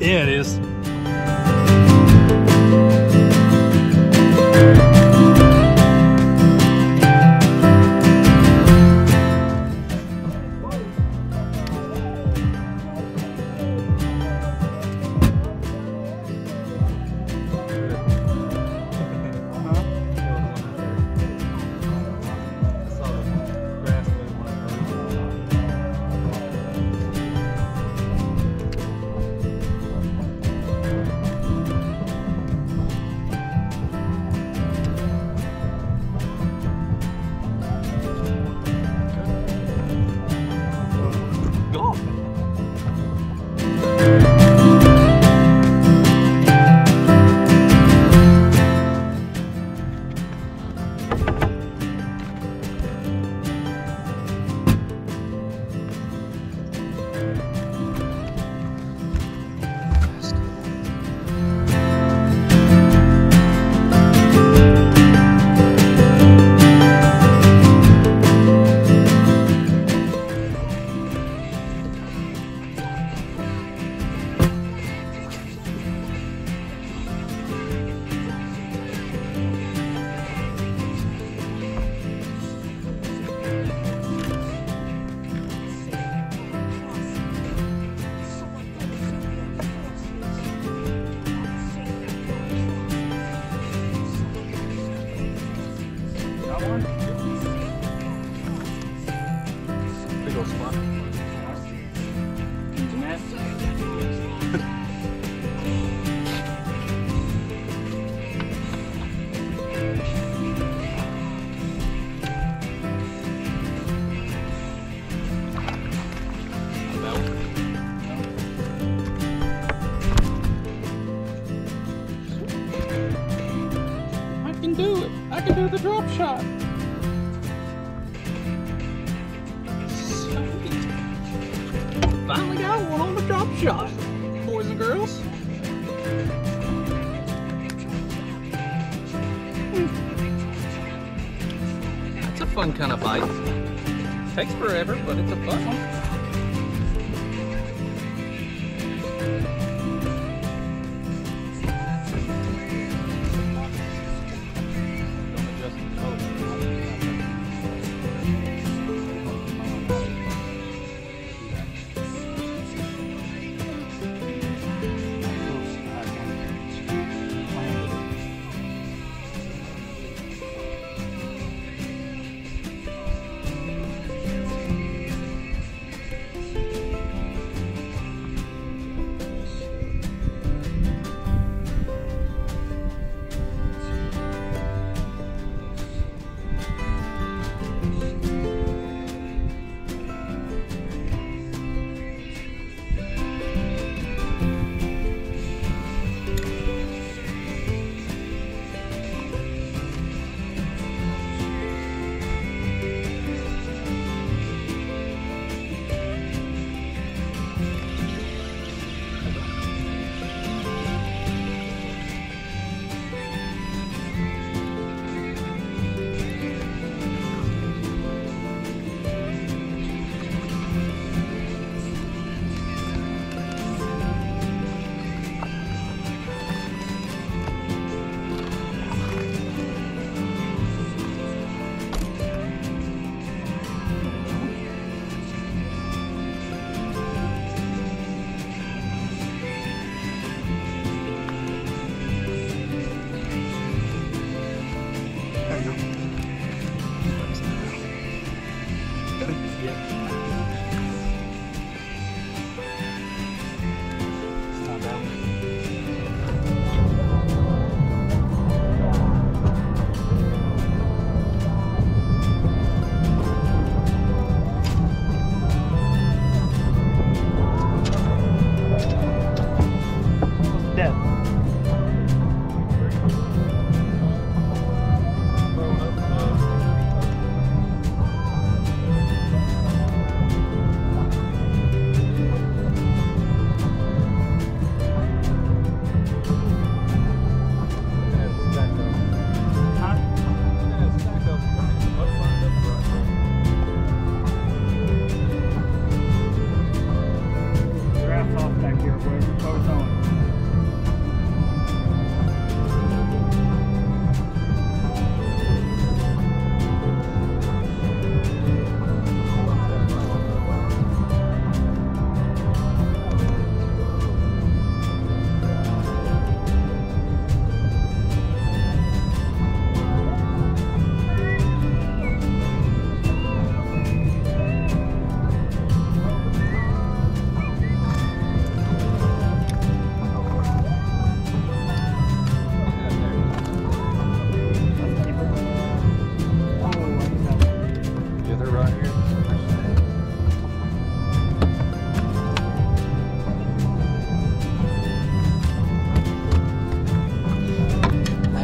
Yeah, it is. Big old spot. I can do it. I can do the drop shot. Sweet. Finally got one on the drop shot, boys and girls. That's a fun kind of bite. Takes forever, but it's a fun one.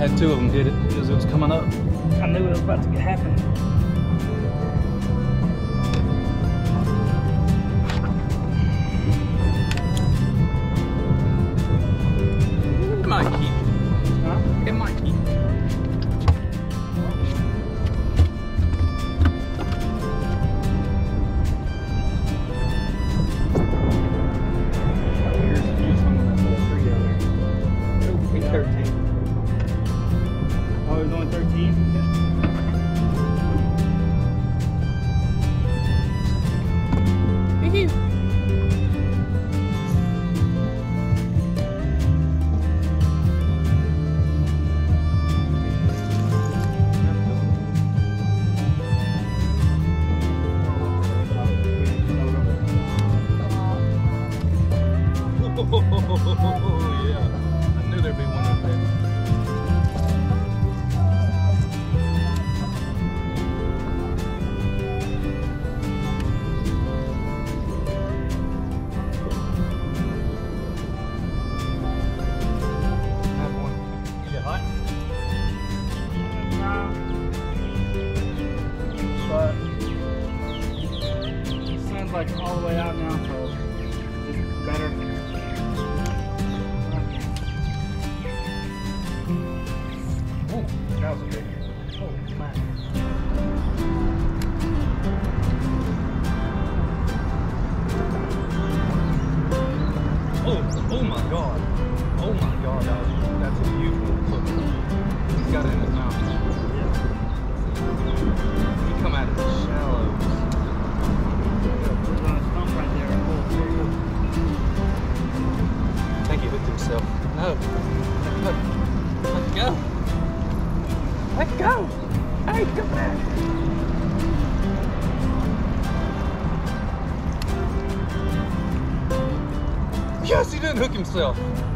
had two of them hit it because it was coming up. I knew it was about to happen. It might keep. Huh? It might keep. Here's some of that little tree down there. Oh, he's 13. Oh, he's only 13? Oh, yeah. I knew there'd be one up there. Have one. You get hot? But the sun's like all the way out now, so it's better. Oh, that was a big one. Oh, man. Oh my God. Oh my God, that's a huge one. Look, he's got it in his mouth. He come out of the shallows. There's a stump right there. I think he hooked himself. No. Let go. Let go. Hey, come back. Yes, he didn't hook himself.